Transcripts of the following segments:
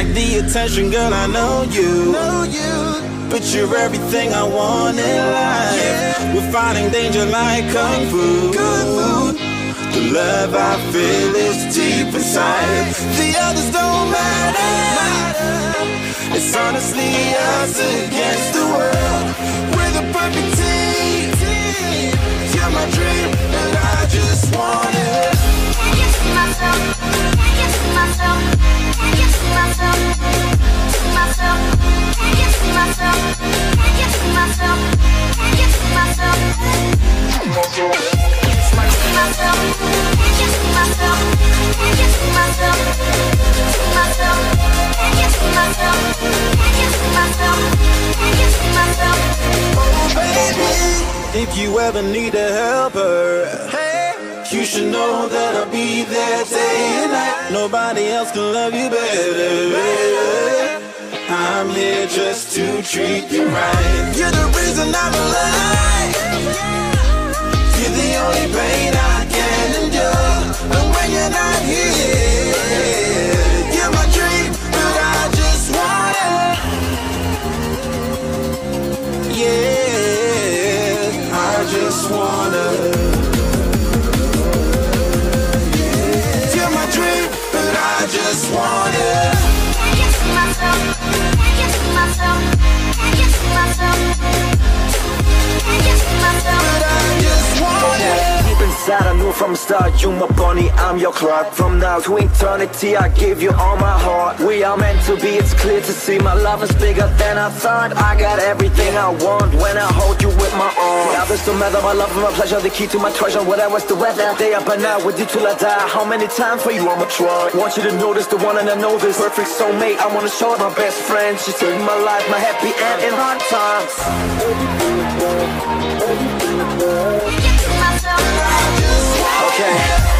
Like the attention, girl, I know you. But you're everything I want in life. We're fighting danger like kung fu. The love I feel is deep inside. The others don't matter. It's honestly us against the world. We're the perfect team. You're my dream, and I just want it. Can't get to myself. Can't get to myself. Can't get to myself. To myself. Can't get to myself. Can't get to myself. Can't get to myself. Myself, can't get to myself, can't get to myself, to myself, can't get to myself, can't get to myself, can't get to myself. Oh baby, if you ever need a helper, hey, you should know that I'll be there day and night. Nobody else can love you better. I'm here just to treat you right. You're the reason I'm alive. You're the only pain I can endure. And when you're not here, you're my dream, but I just want it. Yeah, I just wanna. You're my dream, but I just want it. Can't get to myself, can't get to myself, can't get to myself. Can't get to myself, but I just want it. Deep inside I knew from the start, you my bunny, I'm your Clark. From now to eternity I give you all my heart. We are meant to be, it's clear to see. My love is bigger than I thought. I got everything I want when I hold you with my arms. The others don't matter, my love and my pleasure, the key to my treasure. Whatever's the weather, day up and out with you till I die. How many times for you I'ma try? Want you to notice the one and I know this. Perfect soulmate, I wanna show it. My best friend, she saved my life, my happy end in hard times. Okay.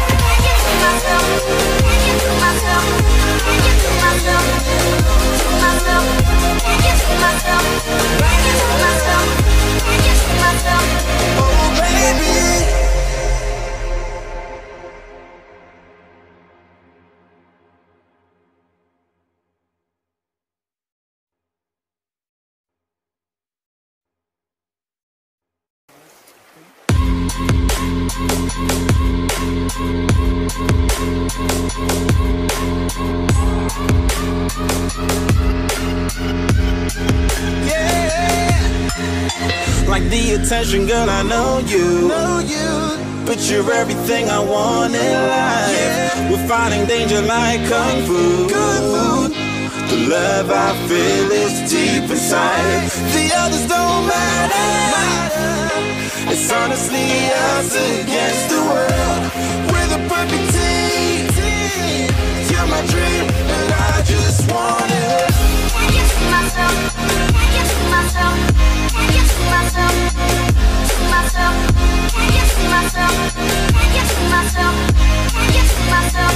Oh baby. Like the attention, girl, I know you. But you're everything I want in life. We're fighting danger like kung fu. The love I feel is deep inside. The others don't matter. It's honestly us against the world. We're the perfect team. You're my dream, and I just want it. Can't get to myself, can't get to myself, can't get to myself, to myself, can't get to myself, can't get to myself, can't get to myself.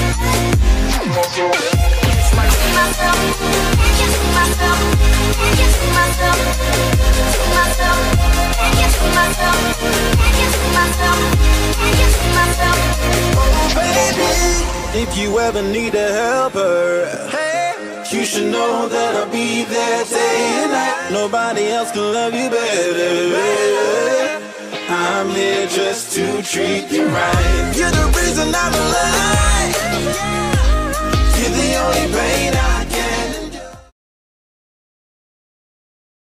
Myself, can't get to myself, can't get to myself, to myself, can't get to myself, can't get to myself, can't get to myself. Oh baby, if you ever need a helper, hey, you should know that I'll be there day and night. Nobody else can love you better. I'm here just to treat you right. You're the reason I'm alive.